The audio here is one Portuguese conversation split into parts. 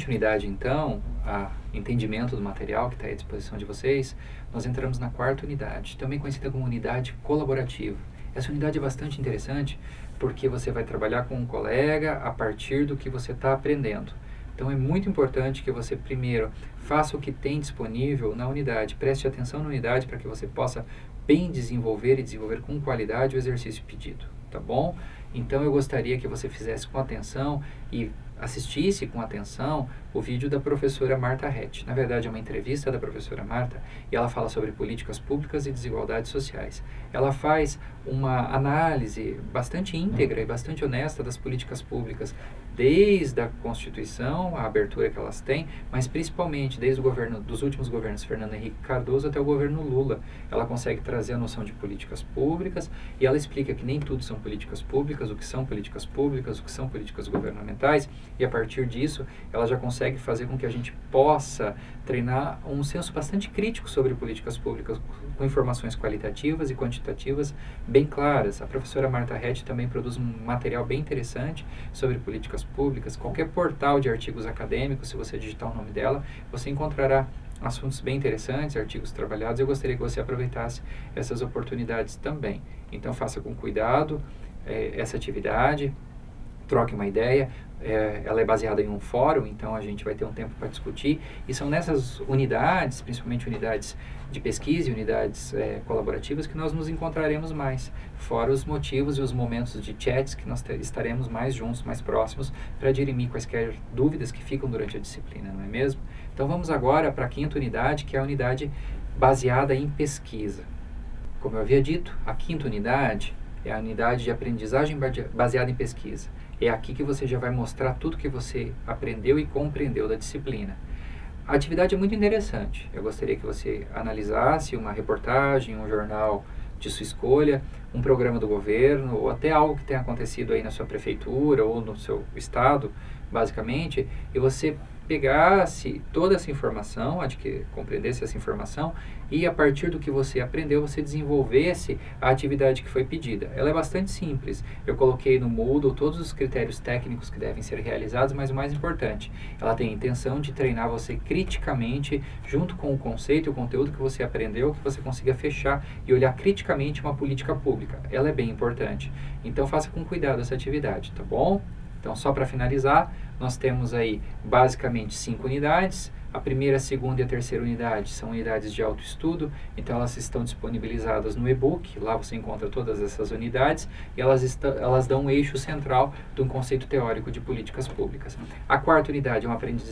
continuidade, então, a entendimento do material que está à disposição de vocês, nós entramos na quarta unidade, também conhecida como unidade colaborativa. Essa unidade é bastante interessante porque você vai trabalhar com um colega a partir do que você está aprendendo. Então é muito importante que você primeiro faça o que tem disponível na unidade, preste atenção na unidade para que você possa bem desenvolver e desenvolver com qualidade o exercício pedido, tá bom? Então eu gostaria que você fizesse com atenção e assistisse com atenção o vídeo da professora Marta Rett. Na verdade é uma entrevista da professora Marta e ela fala sobre políticas públicas e desigualdades sociais. Ela faz uma análise bastante íntegra e bastante honesta das políticas públicas, desde a Constituição, a abertura que elas têm, mas principalmente desde o governo, dos últimos governos Fernando Henrique Cardoso até o governo Lula. Ela consegue trazer a noção de políticas públicas e ela explica que nem tudo são políticas públicas, o que são políticas públicas, o que são políticas governamentais, e a partir disso ela já consegue fazer com que a gente possa treinar um senso bastante crítico sobre políticas públicas, com informações qualitativas e quantitativas bem claras. A professora Marta Rett também produz um material bem interessante sobre políticas públicas. Qualquer portal de artigos acadêmicos, se você digitar o nome dela, você encontrará assuntos bem interessantes, artigos trabalhados. Eu gostaria que você aproveitasse essas oportunidades também. Então faça com cuidado essa atividade, troque uma ideia. Ela é baseada em um fórum, então a gente vai ter um tempo para discutir, e são nessas unidades, principalmente unidades de pesquisa e unidades colaborativas, que nós nos encontraremos mais, fora os motivos e os momentos de chats que nós estaremos mais juntos, mais próximos, para dirimir quaisquer dúvidas que ficam durante a disciplina, não é mesmo? Então vamos agora para a quinta unidade, que é a unidade baseada em pesquisa. Como eu havia dito, a quinta unidade é a unidade de aprendizagem baseada em pesquisa. É aqui que você já vai mostrar tudo que você aprendeu e compreendeu da disciplina. A atividade é muito interessante. Eu gostaria que você analisasse uma reportagem, um jornal de sua escolha, um programa do governo, ou até algo que tenha acontecido aí na sua prefeitura ou no seu estado, basicamente, e você pegasse toda essa informação, compreendesse essa informação, e a partir do que você aprendeu, você desenvolvesse a atividade que foi pedida. Ela é bastante simples. Eu coloquei no Moodle todos os critérios técnicos que devem ser realizados, mas o mais importante, ela tem a intenção de treinar você criticamente, junto com o conceito e o conteúdo que você aprendeu, que você consiga fechar e olhar criticamente uma política pública. Ela é bem importante. Então faça com cuidado essa atividade, tá bom? Então, só para finalizar, nós temos aí basicamente 5 unidades. A primeira, a segunda e a terceira unidade são unidades de autoestudo, então elas estão disponibilizadas no e-book, lá você encontra todas essas unidades, e elas dão um eixo central de um conceito teórico de políticas públicas. A quarta unidade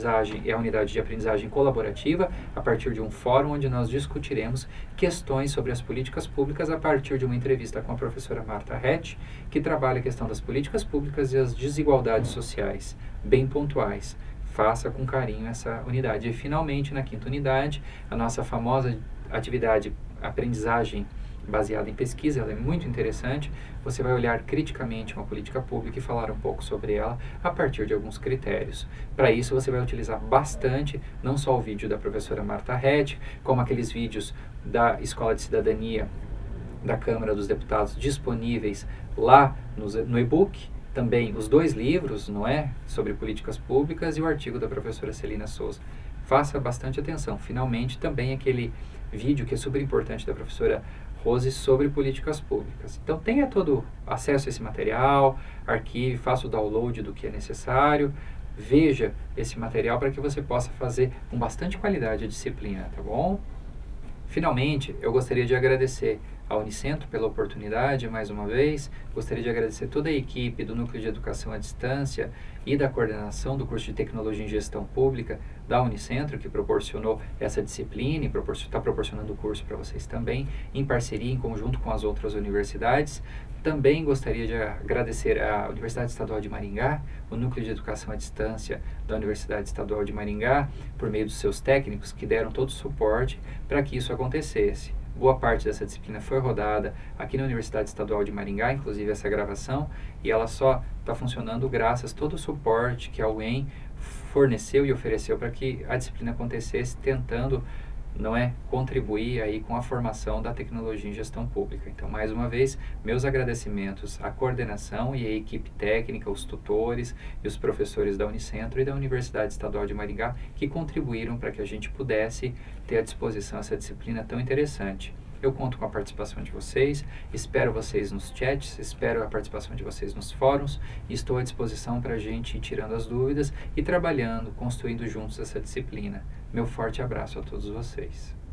é a unidade de aprendizagem colaborativa, a partir de um fórum onde nós discutiremos questões sobre as políticas públicas a partir de uma entrevista com a professora Marta Rett, que trabalha a questão das políticas públicas e as desigualdades sociais, bem pontuais. Faça com carinho essa unidade. E, finalmente, na quinta unidade, a nossa famosa atividade aprendizagem baseada em pesquisa, ela é muito interessante. Você vai olhar criticamente uma política pública e falar um pouco sobre ela a partir de alguns critérios. Para isso, você vai utilizar bastante, não só o vídeo da professora Marta Rett, como aqueles vídeos da Escola de Cidadania da Câmara dos Deputados disponíveis lá no e-book, também os 2 livros, não é, sobre políticas públicas, e o artigo da professora Celina Souza. Faça bastante atenção. Finalmente, também aquele vídeo que é super importante da professora Rose sobre políticas públicas. Então, tenha todo acesso a esse material, arquive, faça o download do que é necessário, veja esse material para que você possa fazer com bastante qualidade a disciplina, tá bom? Finalmente, eu gostaria de agradecer ao Unicentro pela oportunidade, mais uma vez. Gostaria de agradecer toda a equipe do Núcleo de Educação à Distância e da coordenação do curso de Tecnologia em Gestão Pública da Unicentro, que proporcionou essa disciplina e está proporcionando o curso para vocês também, em parceria, em conjunto com as outras universidades. Também gostaria de agradecer à Universidade Estadual de Maringá, o Núcleo de Educação à Distância da Universidade Estadual de Maringá, por meio dos seus técnicos, que deram todo o suporte para que isso acontecesse. Boa parte dessa disciplina foi rodada aqui na Universidade Estadual de Maringá, inclusive essa gravação, e ela só está funcionando graças a todo o suporte que a UEM forneceu e ofereceu para que a disciplina acontecesse, tentando não é, contribuir aí com a formação da tecnologia em gestão pública. Então, mais uma vez, meus agradecimentos à coordenação e à equipe técnica, os tutores e os professores da Unicentro e da Universidade Estadual de Maringá, que contribuíram para que a gente pudesse ter à disposição essa disciplina tão interessante. Eu conto com a participação de vocês, espero vocês nos chats, espero a participação de vocês nos fóruns e estou à disposição para a gente ir tirando as dúvidas e trabalhando, construindo juntos essa disciplina. Meu forte abraço a todos vocês.